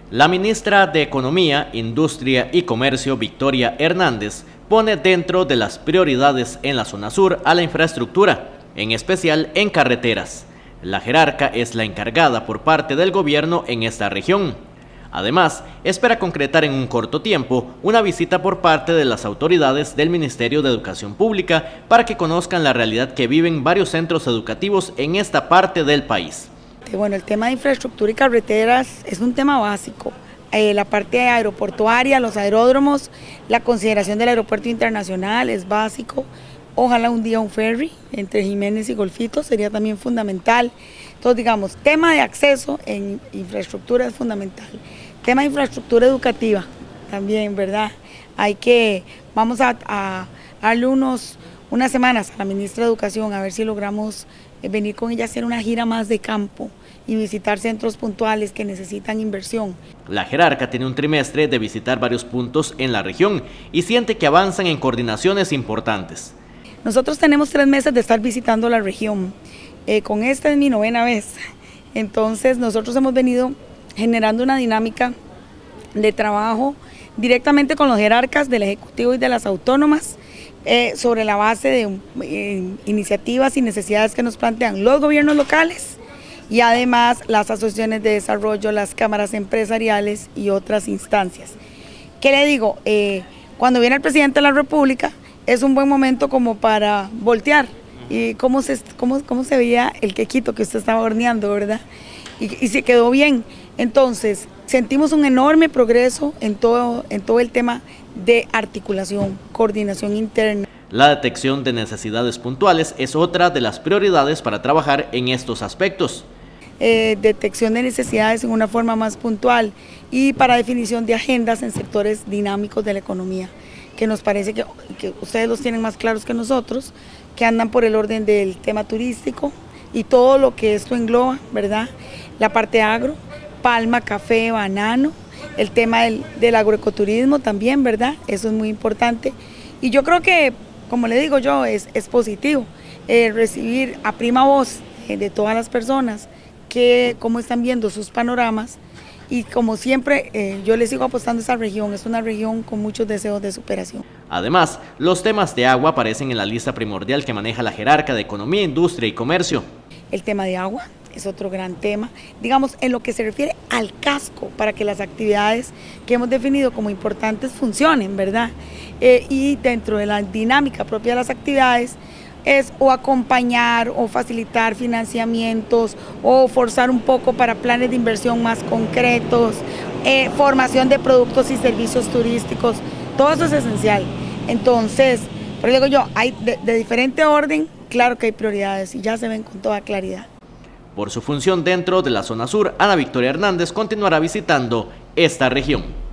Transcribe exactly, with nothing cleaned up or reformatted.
La ministra de Economía, Industria y Comercio, Victoria Hernández, pone dentro de las prioridades en la zona sur a la infraestructura, en especial en carreteras. La jerarca es la encargada por parte del gobierno en esta región. Además, espera concretar en un corto tiempo una visita por parte de las autoridades del Ministerio de Educación Pública para que conozcan la realidad que viven varios centros educativos en esta parte del país. Bueno, el tema de infraestructura y carreteras es un tema básico. Eh, la parte aeroportuaria, los aeródromos, la consideración del aeropuerto internacional es básico. Ojalá un día un ferry entre Jiménez y Golfito sería también fundamental. Entonces, digamos, tema de acceso en infraestructura es fundamental. Tema de infraestructura educativa también, ¿verdad? Hay que, vamos a, a darle unos, unas semanas a la ministra de Educación a ver si logramos venir con ella a hacer una gira más de campo y visitar centros puntuales que necesitan inversión. La jerarca tiene un trimestre de visitar varios puntos en la región y siente que avanzan en coordinaciones importantes. Nosotros tenemos tres meses de estar visitando la región, eh, con esta es mi novena vez, entonces nosotros hemos venido generando una dinámica de trabajo directamente con los jerarcas del Ejecutivo y de las autónomas, eh, sobre la base de eh, iniciativas y necesidades que nos plantean los gobiernos locales y además las asociaciones de desarrollo, las cámaras empresariales y otras instancias. ¿Qué le digo? Eh, cuando viene el presidente de la República, es un buen momento como para voltear y cómo se, cómo, cómo se veía el quequito que usted estaba horneando, ¿verdad? Y, y se quedó bien. Entonces, sentimos un enorme progreso en todo, en todo el tema de articulación, coordinación interna. La detección de necesidades puntuales es otra de las prioridades para trabajar en estos aspectos. Eh, detección de necesidades en una forma más puntual y para definición de agendas en sectores dinámicos de la economía, que nos parece que, que ustedes los tienen más claros que nosotros, que andan por el orden del tema turístico y todo lo que esto engloba, ¿verdad? La parte agro, palma, café, banano, el tema del, del agroecoturismo también, ¿verdad? Eso es muy importante. Y yo creo que, como le digo yo, es, es positivo eh, recibir a prima voz eh, de todas las personas que cómo están viendo sus panoramas. Y como siempre, eh, yo les sigo apostando a esa región, es una región con muchos deseos de superación. Además, los temas de agua aparecen en la lista primordial que maneja la jerarca de Economía, Industria y Comercio. El tema de agua es otro gran tema, digamos, en lo que se refiere al casco, para que las actividades que hemos definido como importantes funcionen, ¿verdad? Eh, y dentro de la dinámica propia de las actividades, es o acompañar o facilitar financiamientos o forzar un poco para planes de inversión más concretos, eh, formación de productos y servicios turísticos, todo eso es esencial. Entonces, por eso digo yo, hay de, de diferente orden, claro que hay prioridades y ya se ven con toda claridad. Por su función dentro de la zona sur, Ana Victoria Hernández continuará visitando esta región.